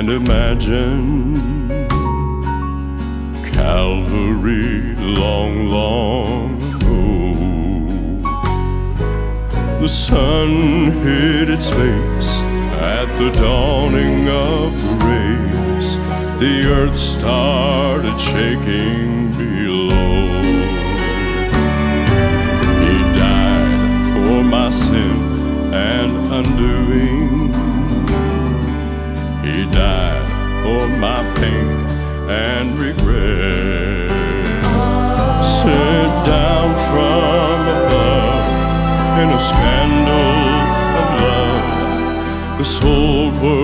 and imagine Calvary long, long ago. The sun hid its face at the dawning of the race. The earth started shaking below. He died for my sin and undoing. He died for my pain and regret. Sent down from above in a scandal of love. This whole world